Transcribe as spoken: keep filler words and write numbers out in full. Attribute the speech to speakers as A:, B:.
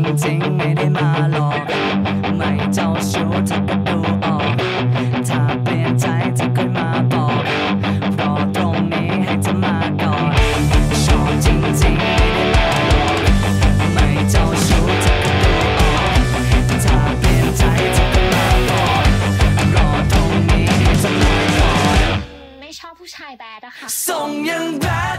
A: ริงๆไม่ได้มาหลอกไม่เจ้าชู้เธอก็ดูออกถ้าเปลี่ยนใจเธอค่อยมาบอกรอตรงนี้ให้เธอมาก่อนชอบจริงๆไม่ได้มาหลอกไม่เจ้าชู้เธอก็ดูออกถ้าเปลี่ยนใจเธอค่อยมาบอกรอตรงนี้ให้เธอมาก่อน
B: ไม่ชอบผู้ชายแบดอะค่ะ
A: ส่งยังแบด